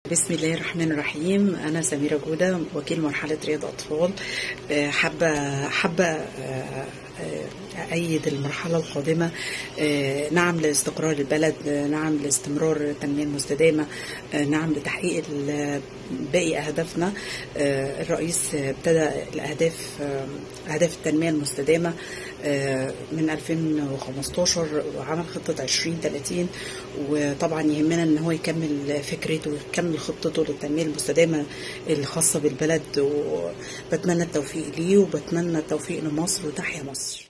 بسم الله الرحمن الرحيم. أنا سميرة جودة، وكيل مرحلة رياض أطفال. حابة أأيد المرحلة القادمة. نعم لاستقرار البلد، نعم لاستمرار التنمية المستدامة، نعم لتحقيق باقي أهدافنا. الرئيس ابتدى أهداف التنمية المستدامة من 2015 وعمل خطة 2030، وطبعا يهمنا ان هو يكمل فكرته ويكمل خطته للتنمية المستدامة الخاصة بالبلد، وبتمنى التوفيق ليه وبتمنى التوفيق لمصر، وتحيا مصر.